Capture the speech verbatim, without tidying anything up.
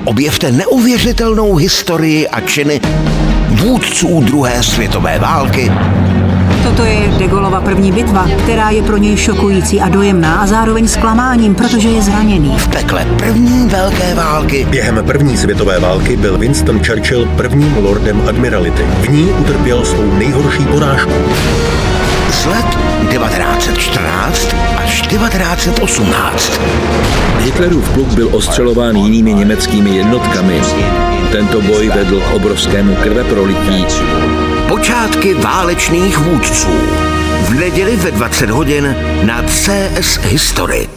Objevte neuvěřitelnou historii a činy vůdců druhé světové války. Toto je de Gaulleova první bitva, která je pro něj šokující a dojemná a zároveň zklamáním, protože je zraněný. V pekle první velké války. Během první světové války byl Winston Churchill prvním lordem admirality. V ní utrpěl svou nejhorší porážku. Z let devatenáct set čtrnáct až devatenáct set osmnáct. Hitlerův pluk byl ostřelován jinými německými jednotkami. Tento boj vedl k obrovskému krveprolití. Počátky válečných vůdců. V neděli ve dvacet hodin na C S History.